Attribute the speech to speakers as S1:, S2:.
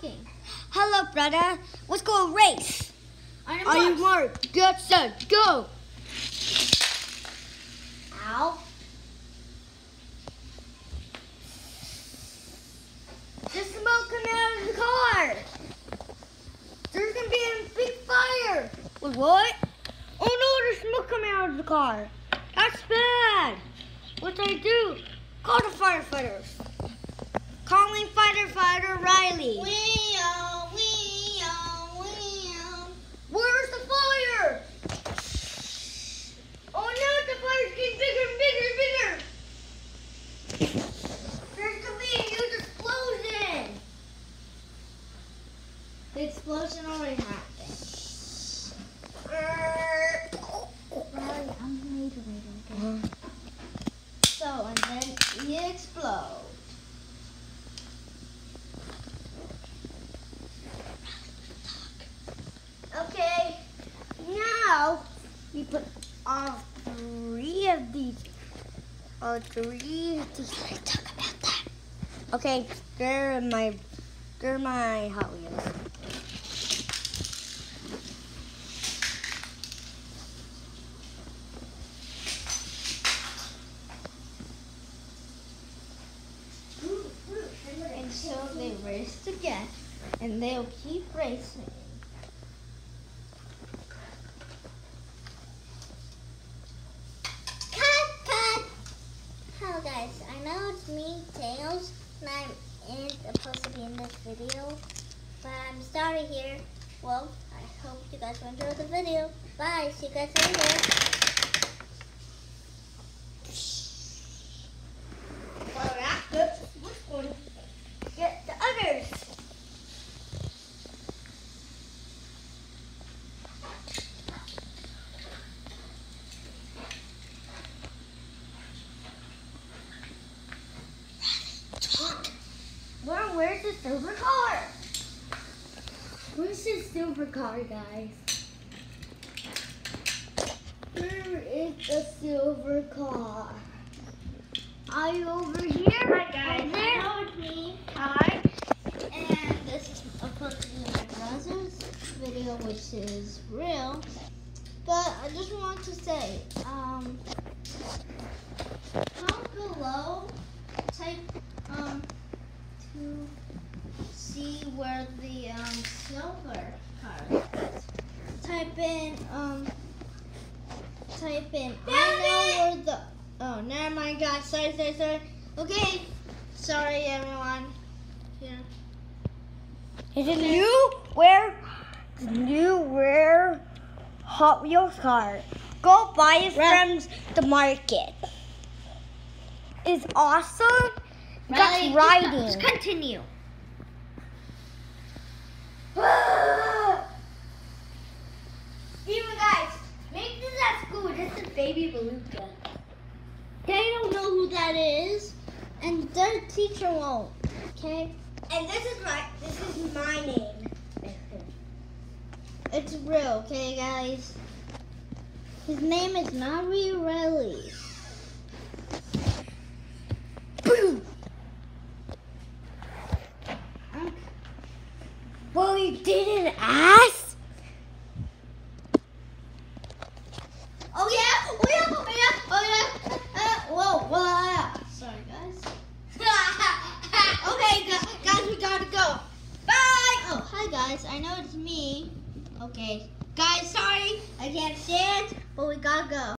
S1: talking.
S2: Hello, brother. Let's go race.
S1: Are you
S2: marked? Get set, go.
S1: Ow.
S2: There's smoke coming out of the car. There's gonna be a big fire. Wait, what? Oh no, there's smoke coming out of the car. That's bad. What do I do? Call the firefighters. Calling fighter Riley. Where's the fire? Oh no, the fire's getting bigger and bigger and bigger. There's gonna be a huge explosion.
S1: The explosion already happened. Riley, I'm later, okay? So, and then he explodes.
S2: Okay, now we put all three of these. Let's talk about that. Okay, they're my Hot Wheels.
S1: And so they race together, and they'll keep racing. Cut! Hello guys, I know it's me, Tails, and I ain't supposed to be in this video, but I'm starting here. Well, I hope you guys will enjoy the video. Bye, see you guys later.
S2: Well, that's good. We're going to get the others. Where's the silver car?
S1: Where's the silver car, guys? Where is the silver car?
S2: Are you over here?
S1: Hi guys,
S2: Over
S1: I
S2: there?
S1: know it's me.
S2: Hi.
S1: And this is of course my brother's video, which is real. But I just want to say, comment below, type to see where the silver card is. Type in I know where the never mind guys, sorry. Okay. Sorry everyone. Yeah.
S2: It's a new rare Hot Wheels car. Go buy it from the market. It's awesome. That's riding.
S1: Just continue.
S2: Even guys, make this at school. This is Baby Beluga.
S1: They don't know who that is, and their teacher won't. Okay?
S2: And this is my name.
S1: It's real, okay guys? His name is Nari Riley.
S2: Boom. Well, you didn't ask.
S1: Oh yeah. Whoa. Sorry guys. Okay guys, we gotta go.
S2: Bye.
S1: Oh, hi guys, I know it's me. Okay. Guys, sorry, I can't stand, but we gotta go.